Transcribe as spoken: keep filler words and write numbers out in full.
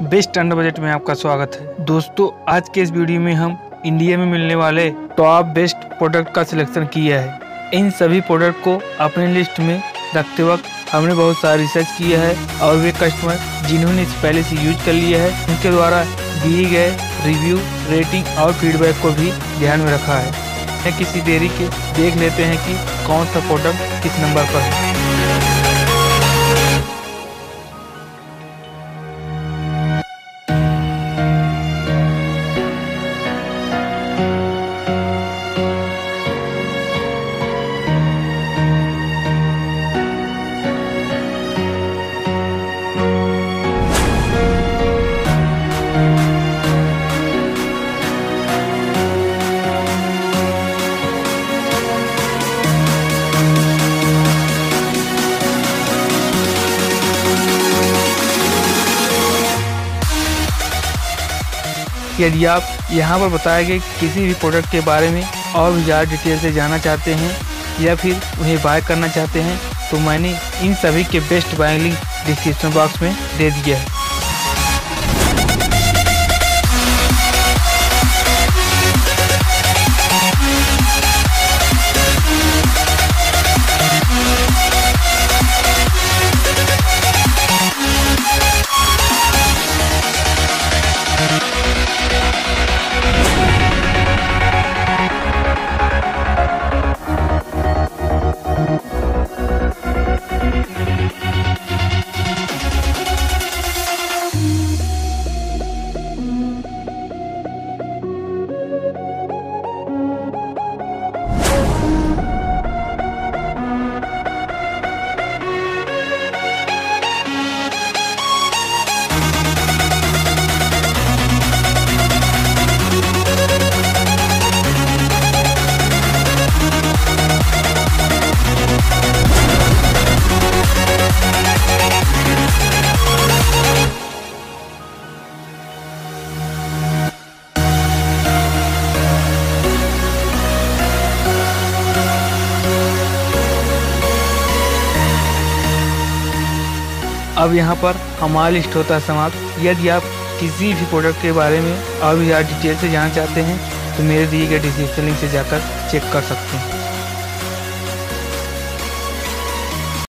Best under budget में आपका स्वागत है। दोस्तों आज के इस वीडियो में हम इंडिया में मिलने वाले टॉप बेस्ट प्रोडक्ट का सिलेक्शन किया है। इन सभी प्रोडक्ट को अपने लिस्ट में रखते वक्त हमने बहुत सारा रिसर्च किया है और वे कस्टमर जिन्होंने इस पहले से यूज कर लिया है उनके द्वारा दिए गए रिव्यू, रेटिंग और फीडबैक को भी ध्यान में रखा है। किसी देरी के देख लेते हैं कि कौन सा प्रोडक्ट किस नंबर पर है। यदि आप यहाँ पर बताए गए किसी भी प्रोडक्ट के बारे में और भी ज़्यादा डिटेल से जानना चाहते हैं या फिर उन्हें बाय करना चाहते हैं तो मैंने इन सभी के best buying link description box में दे दिया है। अब यहाँ पर हमारा लिस्ट होता है समाप्त। यदि आप किसी भी प्रोडक्ट के बारे में और भी ज़्यादा डिटेल से जानना चाहते हैं तो मेरे दिए गए डिस्क्रिप्शन लिंक से जाकर चेक कर सकते हैं।